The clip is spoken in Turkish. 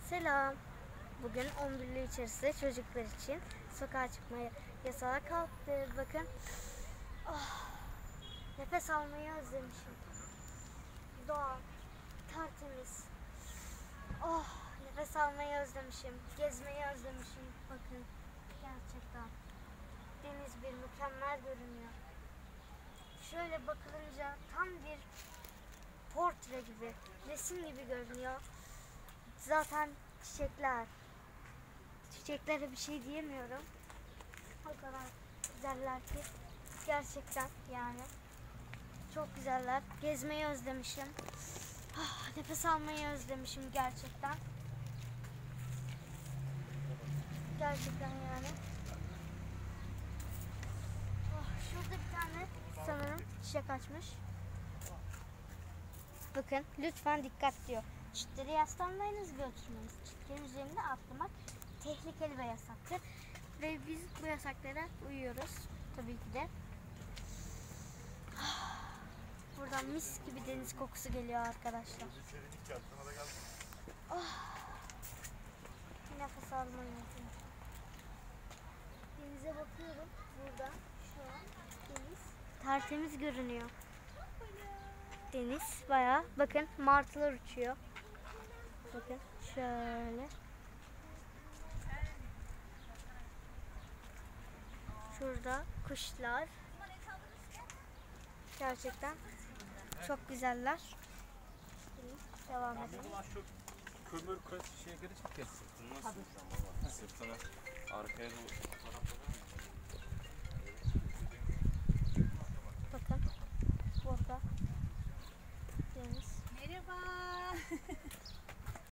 Selam. Bugün 11'li içerisinde çocuklar için sokağa çıkmaya yasağı kalktı. Bakın. Oh, nefes almayı özlemişim. Doğa, tertemiz. Oh, nefes almayı özlemişim. Gezmeyi özlemişim. Bakın, gerçekten. Deniz bir mükemmel görünüyor. Şöyle bakılınca tam bir portre gibi, resim gibi görünüyor. Zaten çiçekler. Çiçeklere bir şey diyemiyorum. O kadar güzeller ki. Gerçekten yani. Çok güzeller. Gezmeyi özlemişim. Nefes almayı özlemişim gerçekten. Gerçekten yani. Şurada bir tane sanırım çiçek açmış. Bakın lütfen dikkat diyor. Çitleri yaslanmayınız ve oturmayınız. Çitlerin üzerinde atlamak tehlikeli ve yasaktır. Ve biz bu yasaklara uyuyoruz. Tabii ki de. Buradan mis gibi deniz kokusu geliyor arkadaşlar. Nefes almayı özlemişim. Denize bakıyorum. Burada şu an deniz tertemiz görünüyor. Deniz bayağı, bakın martılar uçuyor. Bakın şöyle. Şurada kuşlar. Gerçekten çok güzeller. Devam edelim. Şu kömür şeye göre çok kessin. Nasıl? Sırtına arkaya doğru. Bakın burada deniz. Merhaba.